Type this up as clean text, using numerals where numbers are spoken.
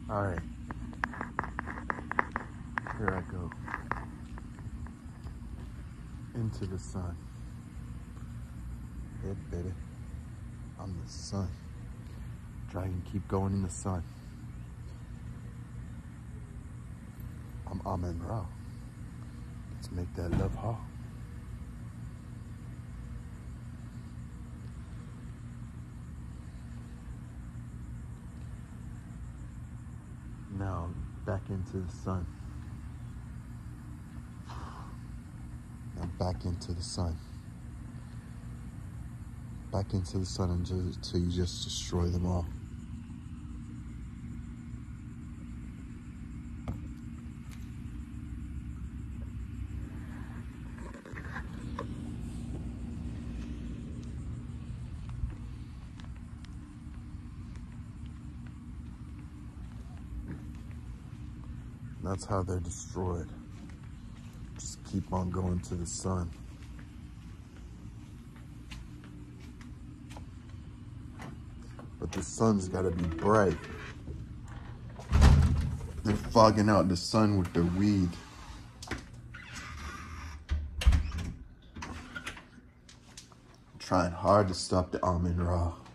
All right, here I go into the sun. Hey, baby, I'm the sun. Try and keep going in the sun. I'm Amen Ra. Let's make that love hall. Now back into the sun. Now back into the sun. Back into the sun until you just destroy them all. That's how they're destroyed. Just keep on going to the sun. But the sun's gotta be bright. They're fogging out the sun with their weed. I'm trying hard to stop the Amen Ra.